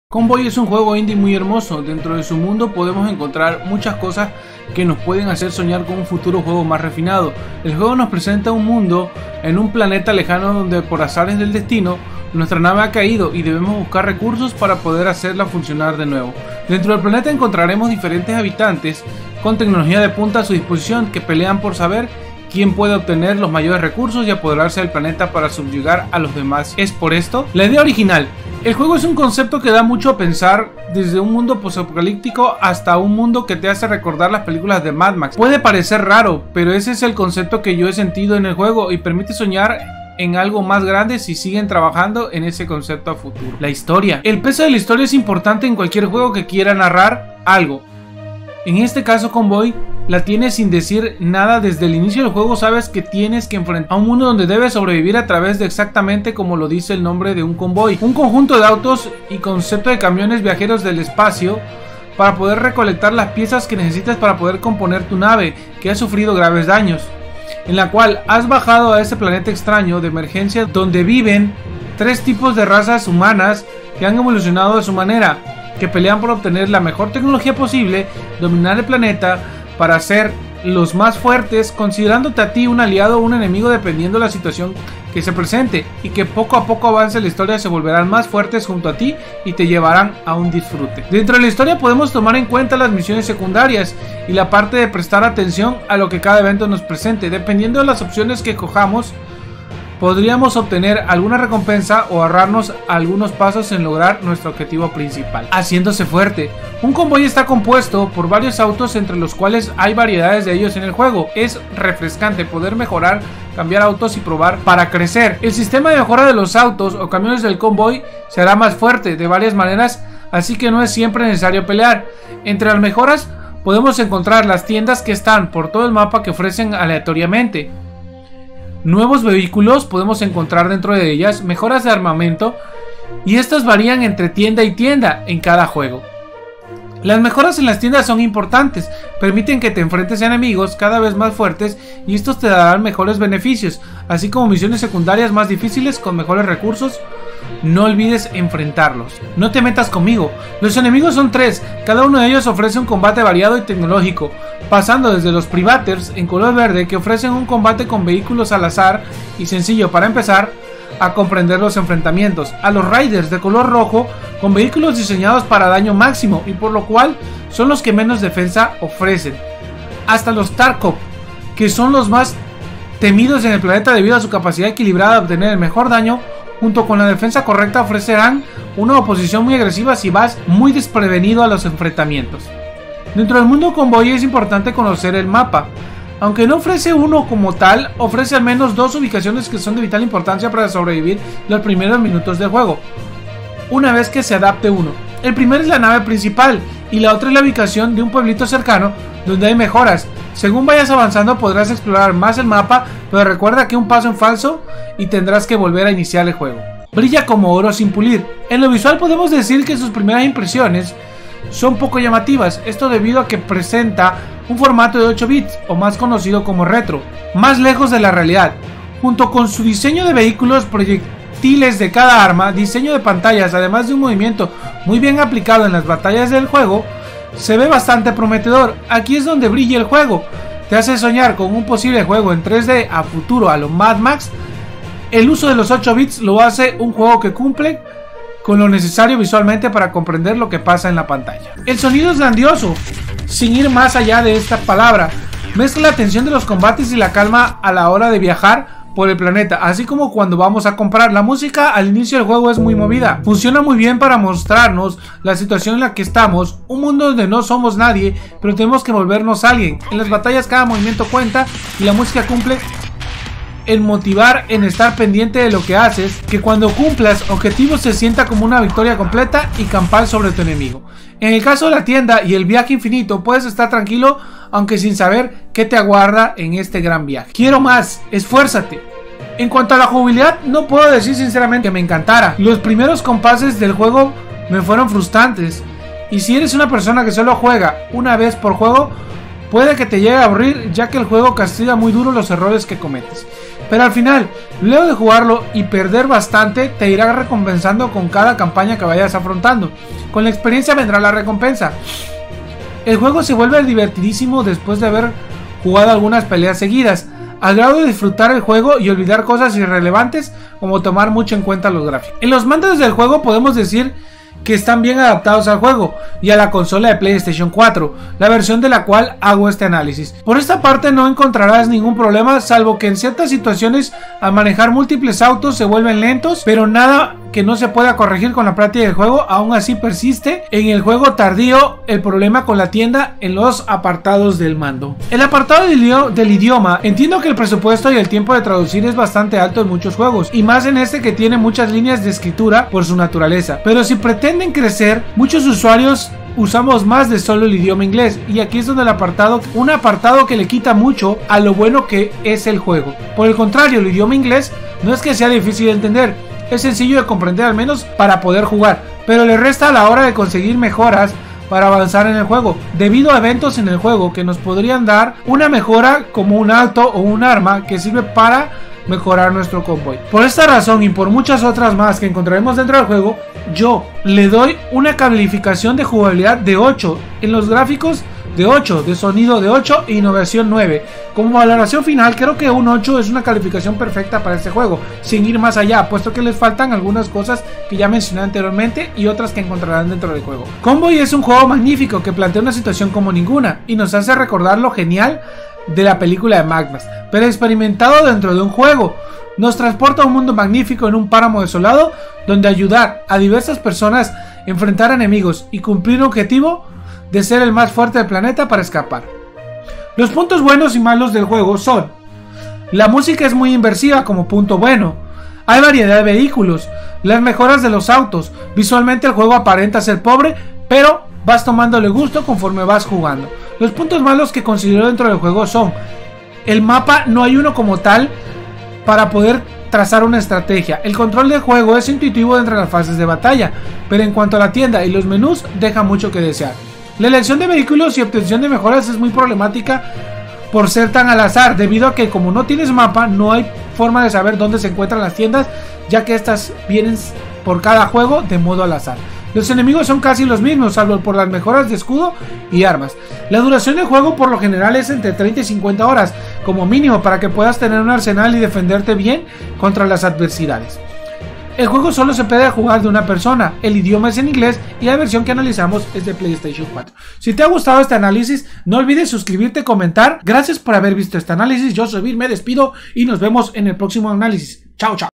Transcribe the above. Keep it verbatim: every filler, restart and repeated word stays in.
Convoy es un juego indie muy hermoso. Dentro de su mundo podemos encontrar muchas cosas que nos pueden hacer soñar con un futuro juego más refinado. El juego nos presenta un mundo en un planeta lejano donde por azares del destino nuestra nave ha caído y debemos buscar recursos para poder hacerla funcionar de nuevo. Dentro del planeta encontraremos diferentes habitantes con tecnología de punta a su disposición que pelean por saber quién puede obtener los mayores recursos y apoderarse del planeta para subyugar a los demás. ¿Es por esto? La idea original. El juego es un concepto que da mucho a pensar, desde un mundo posapocalíptico hasta un mundo que te hace recordar las películas de Mad Max. Puede parecer raro, pero ese es el concepto que yo he sentido en el juego y permite soñar en algo más grande si siguen trabajando en ese concepto a futuro. La historia. El peso de la historia es importante en cualquier juego que quiera narrar algo. En este caso Convoy la tienes sin decir nada. Desde el inicio del juego sabes que tienes que enfrentar a un mundo donde debes sobrevivir a través de exactamente como lo dice el nombre de un convoy, un conjunto de autos y concepto de camiones viajeros del espacio para poder recolectar las piezas que necesitas para poder componer tu nave que ha sufrido graves daños, en la cual has bajado a ese planeta extraño de emergencia donde viven tres tipos de razas humanas que han evolucionado de su manera, que pelean por obtener la mejor tecnología posible, dominar el planeta para ser los más fuertes, considerándote a ti un aliado o un enemigo dependiendo de la situación que se presente, y que poco a poco avance la historia se volverán más fuertes junto a ti y te llevarán a un disfrute. Dentro de la historia podemos tomar en cuenta las misiones secundarias y la parte de prestar atención a lo que cada evento nos presente. Dependiendo de las opciones que cojamos, podríamos obtener alguna recompensa o ahorrarnos algunos pasos en lograr nuestro objetivo principal. Haciéndose fuerte. Un convoy está compuesto por varios autos, entre los cuales hay variedades de ellos en el juego. Es refrescante poder mejorar, cambiar autos y probar para crecer. El sistema de mejora de los autos o camiones del convoy será más fuerte de varias maneras, así que no es siempre necesario pelear. Entre las mejoras podemos encontrar las tiendas que están por todo el mapa que ofrecen aleatoriamente. Nuevos vehículos podemos encontrar dentro de ellas, mejoras de armamento, y estas varían entre tienda y tienda en cada juego. Las mejoras en las tiendas son importantes, permiten que te enfrentes a enemigos cada vez más fuertes y estos te darán mejores beneficios, así como misiones secundarias más difíciles con mejores recursos. No olvides enfrentarlos. No te metas conmigo. Los enemigos son tres, cada uno de ellos ofrece un combate variado y tecnológico, pasando desde los Privaters en color verde, que ofrecen un combate con vehículos al azar y sencillo para empezar a comprender los enfrentamientos, a los Riders de color rojo con vehículos diseñados para daño máximo y por lo cual son los que menos defensa ofrecen, hasta los Tarkov, que son los más temidos en el planeta debido a su capacidad equilibrada de obtener el mejor daño. Junto con la defensa correcta ofrecerán una oposición muy agresiva si vas muy desprevenido a los enfrentamientos. Dentro del mundo convoy es importante conocer el mapa. Aunque no ofrece uno como tal, ofrece al menos dos ubicaciones que son de vital importancia para sobrevivir los primeros minutos del juego, una vez que se adapte uno. El primero es la nave principal y la otra es la ubicación de un pueblito cercano donde hay mejoras. Según vayas avanzando podrás explorar más el mapa, pero recuerda que un paso en falso y tendrás que volver a iniciar el juego. Brilla como oro sin pulir. En lo visual podemos decir que sus primeras impresiones son poco llamativas, esto debido a que presenta un formato de ocho bits o más conocido como retro, más lejos de la realidad. Junto con su diseño de vehículos, proyectiles de cada arma, diseño de pantallas, además de un movimiento muy bien aplicado en las batallas del juego, se ve bastante prometedor. Aquí es donde brilla el juego, te hace soñar con un posible juego en tres D a futuro a lo Mad Max. El uso de los ocho bits lo hace un juego que cumple con lo necesario visualmente para comprender lo que pasa en la pantalla. El sonido es grandioso, sin ir más allá de esta palabra. Mezcla la tensión de los combates y la calma a la hora de viajar por el planeta, así como cuando vamos a comprar. La música al inicio del juego es muy movida, funciona muy bien para mostrarnos la situación en la que estamos, un mundo donde no somos nadie, pero tenemos que volvernos alguien. En las batallas cada movimiento cuenta y la música cumple en motivar en estar pendiente de lo que haces, que cuando cumplas objetivos se sienta como una victoria completa y campal sobre tu enemigo. En el caso de la tienda y el viaje infinito, puedes estar tranquilo aunque sin saber qué te aguarda en este gran viaje. Quiero más, esfuérzate. En cuanto a la jugabilidad, no puedo decir sinceramente que me encantara. Los primeros compases del juego me fueron frustrantes, y si eres una persona que solo juega una vez por juego, puede que te llegue a aburrir, ya que el juego castiga muy duro los errores que cometes. pero al final, luego de jugarlo y perder bastante, te irá recompensando con cada campaña que vayas afrontando. Con la experiencia vendrá la recompensa. El juego se vuelve divertidísimo después de haber jugado algunas peleas seguidas, al grado de disfrutar el juego y olvidar cosas irrelevantes como tomar mucho en cuenta los gráficos. En los mandos del juego podemos decir que están bien adaptados al juego y a la consola de PlayStation cuatro, la versión de la cual hago este análisis. Por esta parte no encontrarás ningún problema, salvo que en ciertas situaciones al manejar múltiples autos se vuelven lentos, pero nada que no se pueda corregir con la práctica del juego. Aún así persiste en el juego tardío el problema con la tienda en los apartados del mando. El apartado del idioma, entiendo que el presupuesto y el tiempo de traducir es bastante alto en muchos juegos, y más en este que tiene muchas líneas de escritura por su naturaleza, pero si pretenden crecer, muchos usuarios usamos más de solo el idioma inglés, y aquí es donde el apartado, un apartado que le quita mucho a lo bueno que es el juego. Por el contrario, el idioma inglés no es que sea difícil de entender, es sencillo de comprender al menos para poder jugar, pero le resta a la hora de conseguir mejoras para avanzar en el juego, debido a eventos en el juego que nos podrían dar una mejora como un alto o un arma que sirve para mejorar nuestro convoy. Por esta razón y por muchas otras más que encontraremos dentro del juego, yo le doy una calificación de jugabilidad de ocho, en los gráficos de ocho, de sonido de ocho e innovación nueve. Como valoración final, creo que un ocho es una calificación perfecta para este juego, sin ir más allá, puesto que les faltan algunas cosas que ya mencioné anteriormente y otras que encontrarán dentro del juego. Convoy es un juego magnífico que plantea una situación como ninguna y nos hace recordar lo genial de la película de Mad Max, pero experimentado dentro de un juego. Nos transporta a un mundo magnífico en un páramo desolado, donde ayudar a diversas personas, enfrentar enemigos y cumplir un objetivo de ser el más fuerte del planeta para escapar. Los puntos buenos y malos del juego son: la música es muy inmersiva como punto bueno, hay variedad de vehículos, las mejoras de los autos, visualmente el juego aparenta ser pobre, pero vas tomándole gusto conforme vas jugando. Los puntos malos que considero dentro del juego son: el mapa no hay uno como tal para poder trazar una estrategia. El control del juego es intuitivo entre las fases de batalla, pero en cuanto a la tienda y los menús deja mucho que desear. La elección de vehículos y obtención de mejoras es muy problemática por ser tan al azar, debido a que como no tienes mapa, no hay forma de saber dónde se encuentran las tiendas, ya que estas vienen por cada juego de modo al azar. Los enemigos son casi los mismos, salvo por las mejoras de escudo y armas. La duración del juego por lo general es entre treinta y cincuenta horas, como mínimo, para que puedas tener un arsenal y defenderte bien contra las adversidades. El juego solo se puede jugar de una persona, el idioma es en inglés y la versión que analizamos es de PlayStation cuatro. Si te ha gustado este análisis, no olvides suscribirte y comentar. Gracias por haber visto este análisis, yo soy Vir, me despido y nos vemos en el próximo análisis. Chao, chao.